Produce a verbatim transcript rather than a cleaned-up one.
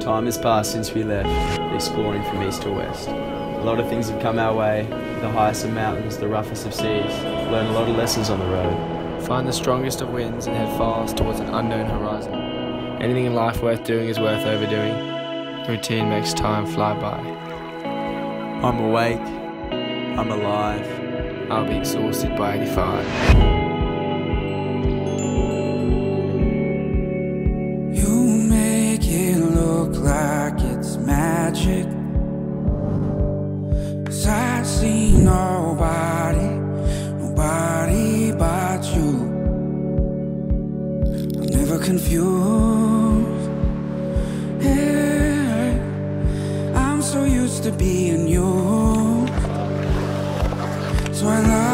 Time has passed since we left, exploring from east to west. A lot of things have come our way, the highest of mountains, the roughest of seas. Learn a lot of lessons on the road. Find the strongest of winds and head fast towards an unknown horizon. Anything in life worth doing is worth overdoing. Routine makes time fly by. I'm awake. I'm alive. I'll be exhausted by eighty-five. You make it look like it's magic, 'cause I see nobody, nobody but you. I'm never confused, yeah. I'm so used to being you, so I love